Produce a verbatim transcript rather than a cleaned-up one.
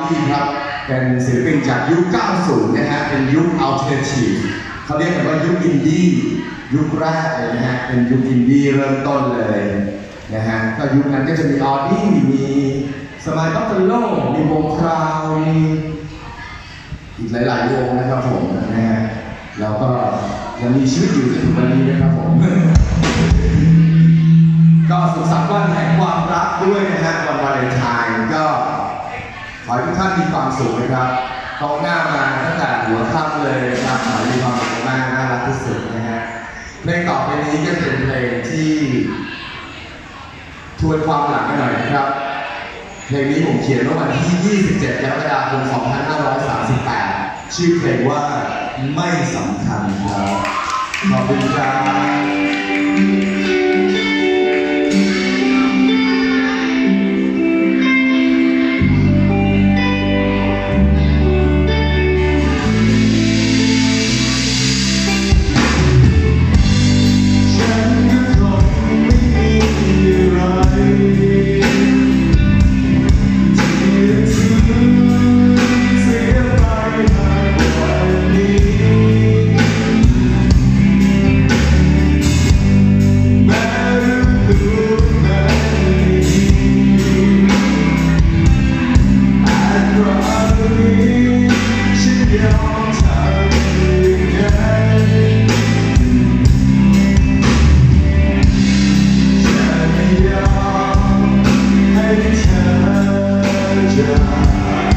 ดีครับเป็นศิลปินจากยุค เก้าสิบ นะฮะเป็นยุคอัลเทอร์เนทีฟเขาเรียกกันว่ายุคอินดี้ยุคแรกเลยนะฮะเป็นยุคอินดี้เริ่มต้นเลยนะฮะก็ยุคนั้นก็จะมีออดี้มีสมัยบัฟฟาโลมีวงคราวมีอีกหลายๆวงนะครับผมนะฮะแล้วก็ยังมีชีวิตอยู่จนถึงวันนี้นะครับผมก็สุขสันต์วันแห่งความรักด้วยนะฮะวันวาเลนไทน์ก็ขอให้ทุกท่านมีความสุขนะครับตรงหน้ามาตั้งแต่หัวค่ำเลยนะครับขอให้มีความสุขมากน่ารักที่สุดนะฮะเพลงต่อไปนี้ก็เป็นเพลงที่ทวนความหลังกันหน่อยนะครับเพลงนี้ผมเขียนเมื่อวันที่ ยี่สิบเจ็ด กรกฎาคม สองพันห้าร้อยสามสิบแปด ชื่อเพลงว่าไม่สำคัญครับขอบคุณครับจะ